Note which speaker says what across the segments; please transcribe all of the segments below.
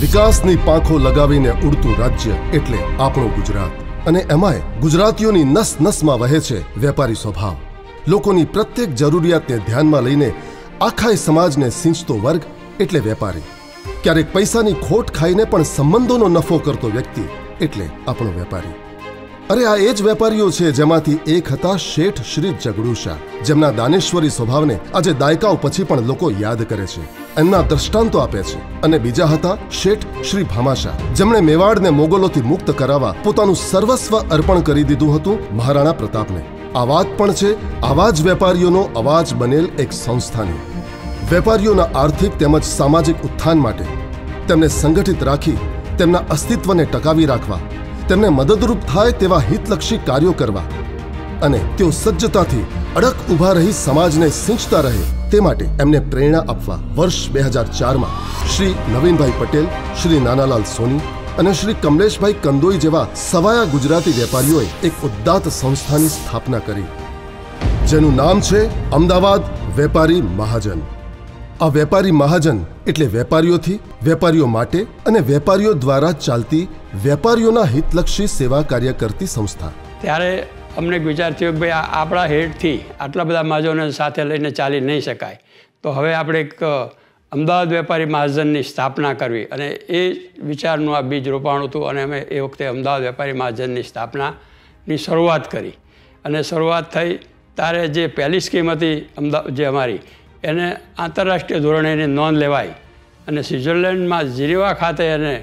Speaker 1: વિકાસની પાંખો લગાવીને ઉડતું રાજ્ય એટલે આપણું ગુજરાત. અને એમાંય ગુજરાતીઓની નસ નસમાં વહે છે વેપારી સ્વભાવ. લોકોની પ્રત્યેક જરૂરિયાતને ધ્યાનમાં લઈને આખા સમાજને સિંચતો વર્ગ એટલે વેપારી. ક્યારેક પૈસાની ખોટ ખાઈને પણ સંબંધોનો નફો કરતો વ્યક્તિ એટલે આપણો વેપારી. અરે આ એ જ વેપારીઓ છે જેમાંથી એક હતા શેઠ શ્રી જગડુ શાહ, જેમના દાનેશ્વરી સ્વભાવને આજે દાયકાઓ પછી પણ લોકો યાદ કરે છે, એમના દ્રષ્ટાંતો આપે છે. અને બીજા હતા શેઠ શ્રી ભામાશાહ, જેમણે મેવાડને મોગલોથી મુક્ત કરાવવા પોતાનું સર્વસ્વ અર્પણ કરી દીધું હતું મહારાણા પ્રતાપને. આ વાત પણ છે આવા જ વેપારીઓનો અવાજ બનેલ એક સંસ્થાની. વેપારીઓના આર્થિક તેમજ સામાજિક ઉત્થાન માટે તેમને સંગઠિત રાખી તેમના અસ્તિત્વને ટકાવી રાખવા, તેમને મદદરૂપ થાય તેવા હિતલક્ષી કાર્યો કરવા અને તેઓ સજ્જતાથી અડગ ઊભા રહી સમાજને સિંચતા રહે તે માટે એમને પ્રેરણા આપવા વર્ષ 2004માં શ્રી નવીનભાઈ પટેલ, શ્રી નાનાલાલ સોની અને શ્રી કમલેશભાઈ કંદોઈ જેવા સવાયા ગુજરાતી વેપારીઓએ એક ઉદ્દાત સંસ્થાની સ્થાપના કરી, જેનું નામ છે અમદાવાદ વેપારી મહાજન. આ વેપારી મહાજન એટલે વેપારીઓથી, વેપારીઓ માટે અને વેપારીઓ દ્વારા ચાલતી વેપારીઓના હિતલક્ષી સેવા કાર્ય કરતી સંસ્થા.
Speaker 2: ત્યારે અમને વિચાર થયો કે ભાઈ આપણા હેડથી આટલા બધા મહાજનોને સાથે લઈને ચાલી નહીં શકાય, તો હવે આપણે એક અમદાવાદ વેપારી મહાજનની સ્થાપના કરવી. અને એ વિચારનું આ બીજ રોપાણું હતું અને અમે એ વખતે અમદાવાદ વેપારી મહાજનની સ્થાપનાની શરૂઆત કરી. અને શરૂઆત થઈ ત્યારે જે પહેલી સ્કીમ હતી અમદાવાદ જે અમારી, એને આંતરરાષ્ટ્રીય ધોરણે એની નોંધ લેવાય અને સ્વિટ્ઝરલેન્ડમાં જીનીવા ખાતે એને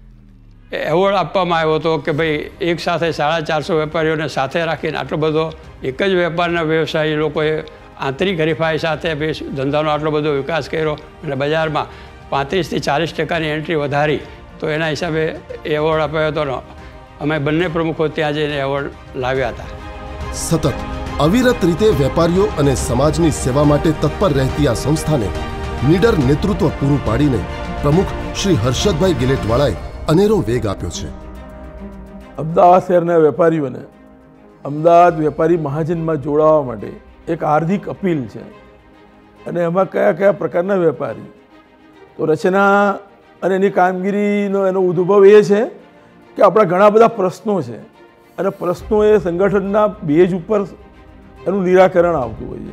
Speaker 2: એવોર્ડ આપવામાં આવ્યો હતો કે ભાઈ એક સાથે 450 વેપારીઓને સાથે રાખીને આટલો બધો એક જ વેપારના વ્યવસાયી લોકોએ આંતરિક હરીફાઈ સાથે ધંધાનો આટલો બધો વિકાસ કર્યો અને બજારમાં 35 થી 40% એન્ટ્રી વધારી. તો એના હિસાબે એવોર્ડ અપાયો હતો. અમે બંને પ્રમુખો ત્યાં જઈને એવોર્ડ લાવ્યા હતા.
Speaker 1: સતત અવિરત રીતે વેપારીઓ અને સમાજની સેવા માટે તત્પર રહેતી આ સંસ્થાને નીડર નેતૃત્વ પૂરું પાડીને પ્રમુખ શ્રી હર્ષદભાઈ ગિલેટવાળાએ અનેરો વેગ આપ્યો છે.
Speaker 3: અમદાવાદ શહેરના વેપારીઓને અમદાવાદ વેપારી મહાજનમાં જોડાવા માટે એક હાર્દિક અપીલ છે. અને એમાં કયા કયા પ્રકારના વેપારી, તો રચના અને એની કામગીરીનો એનો ઉદ્ભવ એ છે કે આપણા ઘણા બધા પ્રશ્નો છે અને પ્રશ્નો એ સંગઠનના બેઝ ઉપર એનું નિરાકરણ આવતું હોય છે.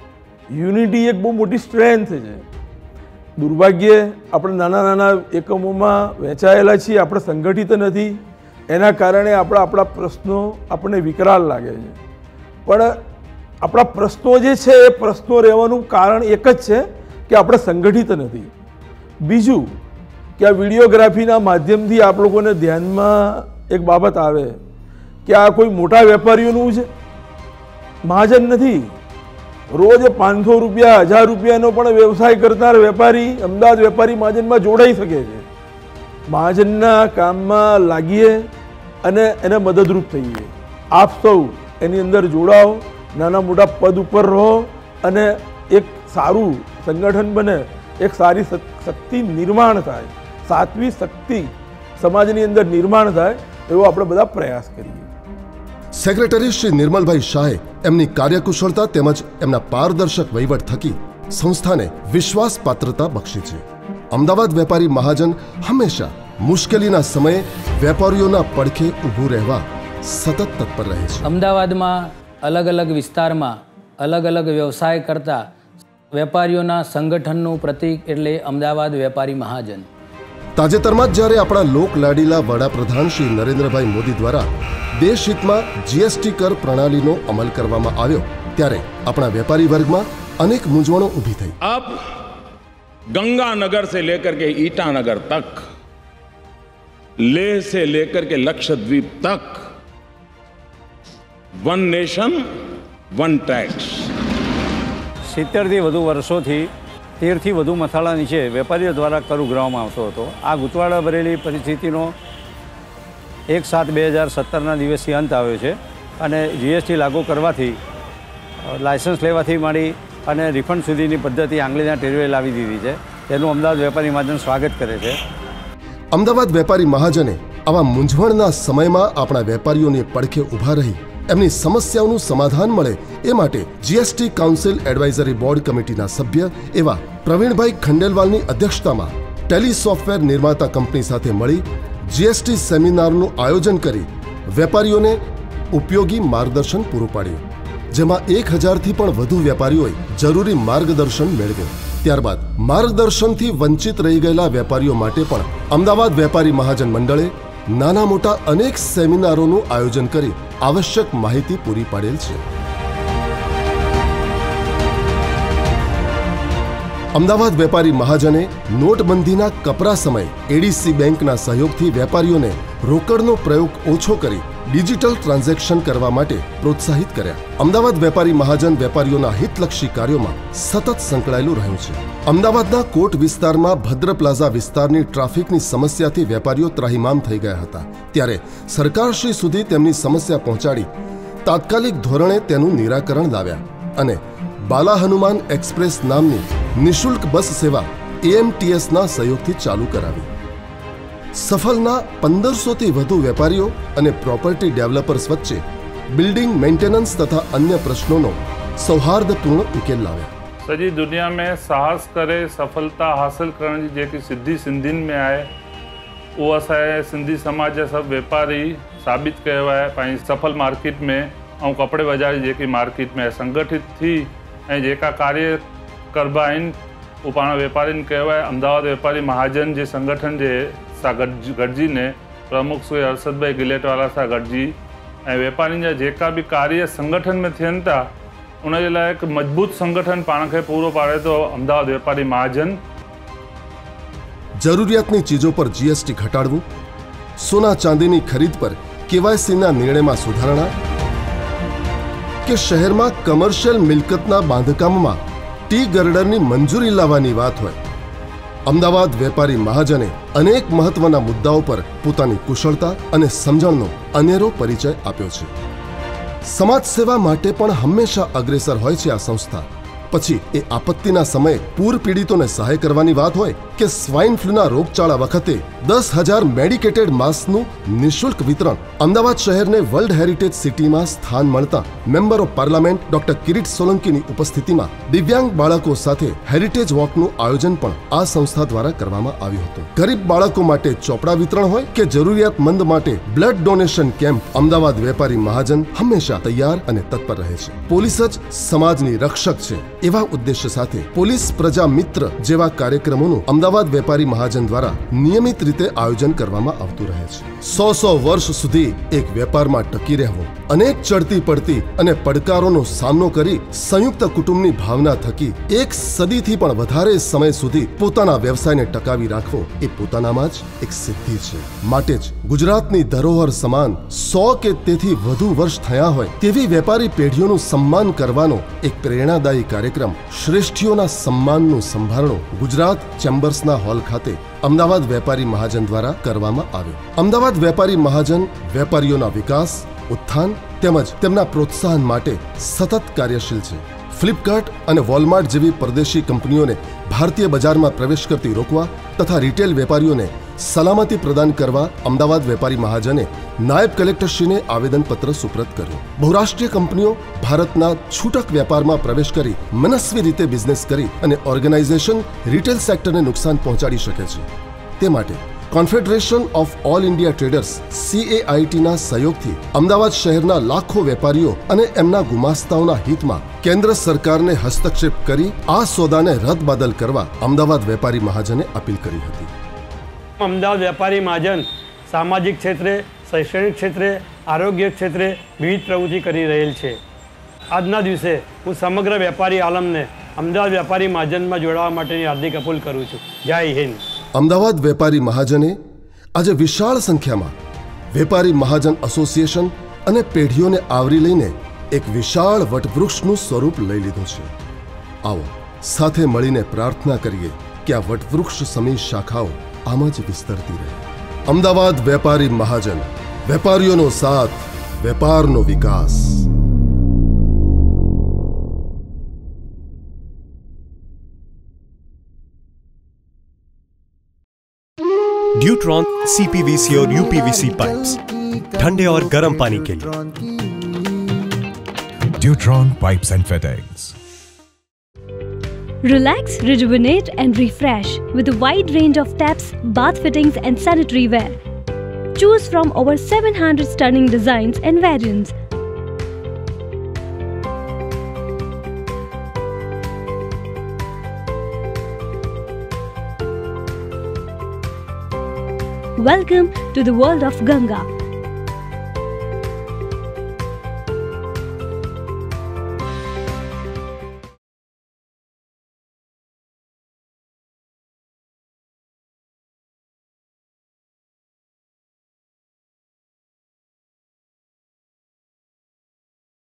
Speaker 3: યુનિટી એક બહુ મોટી સ્ટ્રેન્થ છે. દુર્ભાગ્યે આપણે નાના નાના એકમોમાં વહેંચાયેલા છીએ, આપણે સંગઠિત નથી. એના કારણે આપણા પ્રશ્નો આપણને વિકરાળ લાગે છે. પણ આપણા પ્રશ્નો જે છે એ પ્રશ્નો રહેવાનું કારણ એક જ છે કે આપણે સંગઠિત નથી. બીજું કે આ વિડીયોગ્રાફીના માધ્યમથી આપ લોકોને ધ્યાનમાં એક બાબત આવે કે આ કોઈ મોટા વેપારીઓનું છે મહાજન નથી. રોજ 500 રૂપિયા 1000 રૂપિયાનો પણ વ્યવસાય કરનાર વેપારી અમદાવાદ વેપારી મહાજનમાં જોડાઈ શકે છે. મહાજનના કામમાં લાગીએ અને એને મદદરૂપ થઈએ. આપ સૌ એની અંદર જોડાઓ, નાના મોટા પદ ઉપર રહો અને એક સારું સંગઠન બને, એક સારી શક્તિ નિર્માણ થાય, સાત્વિક શક્તિ સમાજની અંદર નિર્માણ થાય એવો આપણે બધા પ્રયાસ કરીએ.
Speaker 1: સેક્રેટરી શ્રી નિર્મલભાઈ શાહે એમની કાર્યકુશળતા તેમજ એમના પારદર્શક વહીવટ થકી સંસ્થાને વિશ્વાસ પાત્રતા બક્ષી છે. અમદાવાદ વેપારી મહાજન હંમેશા મુશ્કેલીના સમયે વેપારીઓના પડખે ઊભું રહેવા સતત તત્પર રહે છે.
Speaker 4: અમદાવાદમાં અલગ અલગ વિસ્તારમાં અલગ અલગ વ્યવસાય કરતા વેપારીઓના સંગઠનનું પ્રતીક એટલે અમદાવાદ વેપારી મહાજન.
Speaker 1: તાજેતરમાં જ જ્યારે આપણા લોકલાડીલા વડાપ્રધાન શ્રી નરેન્દ્રભાઈ મોદી દ્વારા દેશહિતમાં જીએસટી કર પ્રણાલીનો અમલ કરવામાં આવ્યો ત્યારે આપણા વેપારી વર્ગમાં અનેક મૂંઝવણો ઊભી થઈ.
Speaker 5: अब गंगानगर से लेकर के ईटानगर तक, लेह से लेकर के लक्षद्वीप तक, वन नेशन वन टैक्स.
Speaker 6: 70 થી વધુ વર્ષોથી 13 થી વધુ મથાળા નીચે વેપારીઓ દ્વારા કર ઉઘરાવવામાં આવતો હતો. આ ગૂંચવાડા ભરેલી પરિસ્થિતિનો 1/7/2017ના દિવસથી અંત આવ્યો છે અને જીએસટી લાગુ કરવાથી લાયસન્સ લેવાથી માંડી અને રિફંડ સુધીની પદ્ધતિ આંગળીના ટેરવે લાવી દીધી છે. તેનું અમદાવાદ વેપારી મહાજન સ્વાગત કરે છે.
Speaker 1: અમદાવાદ વેપારી મહાજને આવા મૂંઝવણના સમયમાં આપણા વેપારીઓને પડખે ઊભા રહી એમની સમસ્યાઓનું સમાધાન મળે એ માટે જીએસટી કાઉન્સિલ એડવાઇઝરી બોર્ડ કમિટીના સભ્ય એવા પ્રવીણભાઈ ખંડેલવાલની અધ્યક્ષતામાં ટેલી સોફ્ટવેર નિર્માતા કંપની સાથે મળી જીએસટી સેમિનારનું આયોજન કરી વેપારીઓને ઉપયોગી માર્ગદર્શન પૂરું પાડ્યું, જેમાં 1000થી પણ વધુ વેપારીઓએ જરૂરી માર્ગદર્શન મેળવ્યું. ત્યારબાદ માર્ગદર્શનથી વંચિત રહી ગયેલા વેપારીઓ માટે પણ અમદાવાદ વેપારી મહાજન મંડળે નાના મોટા અનેક સેમિનારોનું આયોજન કરી આવશ્યક માહિતી પૂરી પાડેલ છે. અમદાવાદ વેપારી મહાજને નોટબંધીના કપરા સમયે એડીસી બેંકના સહયોગથી વેપારીઓને રોકડનો પ્રયોગ ઓછો કરી ડિજિટલ ટ્રાન્ઝેક્શન કરવા માટે પ્રોત્સાહિત કર્યા. અમદાવાદ વેપારી મહાજન વેપારીઓના હિતલક્ષી કાર્યોમાં સતત સંકળાયેલું રહ્યું છે. અમદાવાદના કોટ વિસ્તારમાં ભદ્ર પ્લાઝા વિસ્તારની ટ્રાફિકની સમસ્યાથી વેપારીઓ ત્રાહિમામ થઈ ગયા હતા. ત્યારે સરકારશ્રી સુધી તેમની સમસ્યા પહોંચાડી તાત્કાલિક ધોરણે તેનું નિરાકરણ લાવ્યા અને બાલા હનુમાન એક્સપ્રેસ નામની નિઃશુલ્ક બસ સેવા એએમટીએસના સહયોગથી ચાલુ કરાવી. સફલના 1500થી વધુ વેપારીઓ અને પ્રોપર્ટી ડેવલપર્સ વચ્ચે બિલ્ડિંગ મેન્ટેનન્સ तथा अन्य प्रश्नों सौहार्दपूर्ण उकेल लाव्या.
Speaker 7: सॼी दुनिया में साहस करे सफलता हासिल करण जी जेकी सिद्धि सिंधियुनि में आहे उहो असांजे सिंधी समाज जा सभु वेपारी साबित कयो आहे. पंहिंजी सफल मार्केट में ऐं कपिड़े बाज़ार जी जेकी मार्केट में संगठित थी ऐं जेका कार्य करबा आहिनि उहो पाण वेपारियुनि कयो आहे. अहमदाबाद वेपारी महाजन जे संगठन जे सां गॾिजी प्रमुख श्री अरशद भाई गिलेटवाला सां गॾिजी ऐं वेपारियुनि जा जेका बि कार्य संगठन में थियनि था उनजे लाइ हिकु मजबूत संगठन पाण खे पूरो पाड़े थो अहमदाबाद वेपारी महाजन.
Speaker 1: જરૂરિયાતની ચીજો પર જીએસટી ઘટાડવું, સોના ચાંદીની ખરીદ પર કેવાયસીના નિર્ણયમાં સુધારણા કે શહેરમાં કમર્શિયલ મિલકતના બાંધકામમાં ટી ગર્ડરની મંજૂરી લાવવાની વાત હોય, અમદાવાદ વેપારી મહાજને અનેક મહત્વના મુદ્દાઓ પર પોતાની કુશળતા અને સમજણનો અનેરો પરિચય આપ્યો છે. સમાજ સેવા માટે પણ હંમેશા અગ્રેસર હોય છે આ સંસ્થા. પછી એ આપત્તિના સમયે પૂર પીડિતોને સહાય કરવાની વાત હોય કે સ્વાઇન ફ્લૂના રોગચાળા વખતે 10,000 મેડિકેટેડ માસ્કનું નિઃશુલ્ક વિતરણ, અમદાવાદ શહેરને વર્લ્ડ હેરિટેજ સિટીમાં સ્થાન મળતા member of parliament doctor Kirit સોલંકીની ઉપસ્થિતિમાં દિવ્યાંગ બાળકો સાથે હેરિટેજ વોકનું આયોજન પણ આ સંસ્થા દ્વારા કરવામાં આવ્યું હતું. ગરીબ બાળકો માટે ચોપડા વિતરણ હોય કે જરૂરિયાતમંદ માટે બ્લડ ડોનેશન કેમ્પ, અમદાવાદ વેપારી મહાજન હંમેશા તૈયાર અને તત્પર રહે છે. પોલીસ જ સમાજની રક્ષક છે એવા ઉદ્દેશ્ય સાથે પોલીસ પ્રજા મિત્ર જેવા કાર્યક્રમોનું અમદાવાદ વેપારી મહાજન દ્વારા નિયમિત રીતે આયોજન કરવામાં આવતું રહે છે. 100 વર્ષ સુધી એક વેપારમાં ટકી રહેવું, અનેક ચડતી પડતી અને પડકારોનો સામનો કરી સંયુક્ત કુટુંબની ભાવના થકી એક સદીથી પણ વધારે સમય સુધી પોતાના વ્યવસાયને ટકાવી રાખવો એ પોતાનામાં જ એક સિદ્ધિ છે. માટે જ ગુજરાતની ધરોહર સમાન 100 કે તેથી વધુ વર્ષ થયા હોય તેવી વેપારી પેઢીઓનું સન્માન કરવાનો એક પ્રેરણાદાયી કાર્યક્રમ શ્રેષ્ઠીઓના સન્માનનું સંભારણું ગુજરાત ચેમ્બર્સના હોલ ખાતે અમદાવાદ વેપારી મહાજન દ્વારા કરવામાં આવ્યો. અમદાવાદ વેપારી મહાજન વેપારીઓના વિકાસ, ઉત્થાન તેમજ તેમના પ્રોત્સાહન માટે સતત કાર્યશીલ છે. ફ્લિપકાર્ટ અને વોલમાર્ટ જેવી પરદેશી કંપનીઓને ભારતીય બજારમાં પ્રવેશ કરતી રોકવા તથા રિટેલ વેપારીઓને સલામતી પ્રદાન કરવા અમદાવાદ વેપારી મહાજને નાયબ કલેક્ટરશ્રીને આવેદનપત્ર સુપ્રત કર્યું. બહુરાષ્ટ્રીય કંપનીઓ ભારતના છૂટક વેપારમાં પ્રવેશ કરી મનસ્વી રીતે બિઝનેસ કરી અને ઓર્ગેનાઇઝેશન રિટેલ સેક્ટરને નુકસાન પહોંચાડી શકે છે. તે માટે confederation of all India traders CAITના સહયોગથી અમદાવાદ શહેરના લાખો વેપારીઓ અને એમના ગુમાસ્તાઓના હિતમાં કેન્દ્ર સરકારને હસ્તક્ષેપ કરી આ સોદાને રદબાતલ કરવા અમદાવાદ વેપારી મહાજને અપીલ કરી હતી.
Speaker 2: અમદાવાદ વેપારી મહાજન સામાજિક ક્ષેત્રે, શૈક્ષણિક ક્ષેત્રે, આરોગ્ય ક્ષેત્રે વિવિધ પ્રવૃત્તિ કરી રહેલ છે. આજના દિવસે હું સમગ્ર વેપારી આલમને અમદાવાદ વેપારી મહાજનમાં જોડાવા માટેની હાર્દિક અપીલ કરું છું. જય હિન્દ.
Speaker 1: અમદાવાદ વેપારી મહાજને આજે વિશાળ સંખ્યામાં વેપારી મહાજન એસોસિએશન અને પેઢીઓને આવરી લઈને એક વિશાળ વટવૃક્ષનું સ્વરૂપ લઈ લીધું છે. આવો સાથે મળીને પ્રાર્થના કરીએ કે આ વટવૃક્ષ સમી શાખાઓ આમ જ વિસ્તરતી રહે. અમદાવાદ વેપારી મહાજન, વેપારીઓનો સાથ, વેપારનો વિકાસ.
Speaker 8: ड्यूट्रॉन CPVC और UPVC पाइप्स ठंडे और गर्म पानी के लिए.
Speaker 9: Dutron pipes and fittings. Relax, rejuvenate and refresh with a wide range of taps, bath fittings and sanitary ware. Choose from over 700 stunning designs and variants. Welcome to the world of Ganga.